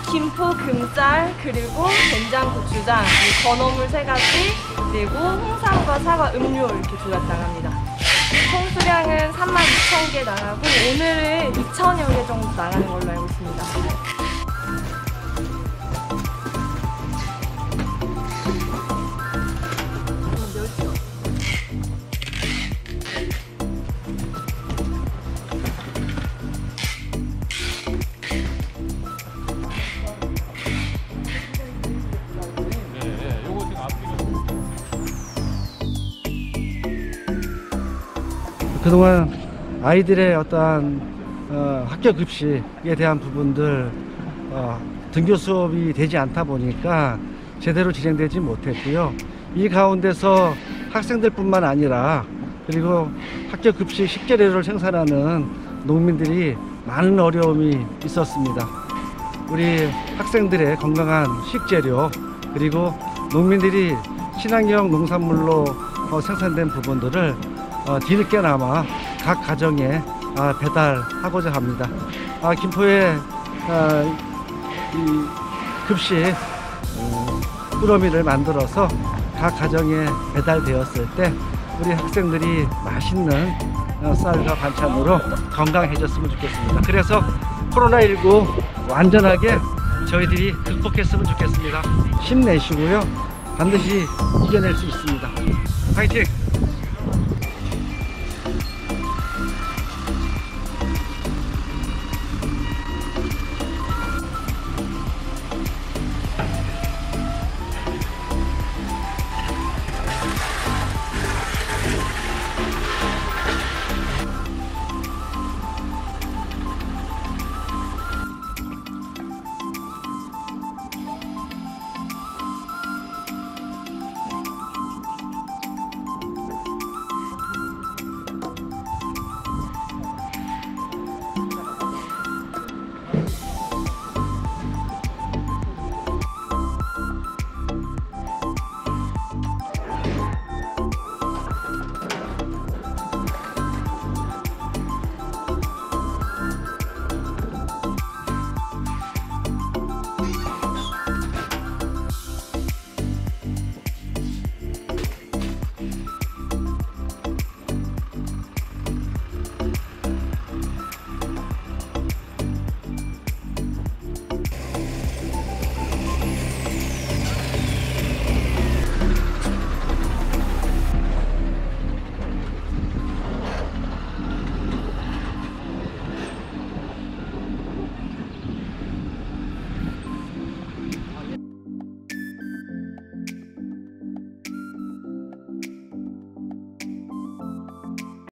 김포 금쌀, 그리고 된장 고추장, 건어물 3가지, 그리고 홍삼과 사과 음료 이렇게 조각당합니다. 총 수량은 32,000개 나가고 오늘은 2,000여 개 정도 나가는 걸로 알고 있습니다. 그동안 아이들의 어떠한 학교 급식에 대한 부분들 등교 수업이 되지 않다 보니까 제대로 진행되지 못했고요. 이 가운데서 학생들 뿐만 아니라 그리고 학교 급식 식재료를 생산하는 농민들이 많은 어려움이 있었습니다. 우리 학생들의 건강한 식재료, 그리고 농민들이 친환경 농산물로 생산된 부분들을 뒤늦게나마 각 가정에 배달하고자 합니다. 김포의 이 급식 꾸러미를 만들어서 각 가정에 배달되었을 때 우리 학생들이 맛있는 쌀과 반찬으로 건강해졌으면 좋겠습니다. 그래서 코로나19 완전하게 저희들이 극복했으면 좋겠습니다. 힘내시고요. 반드시 이겨낼 수 있습니다. 화이팅!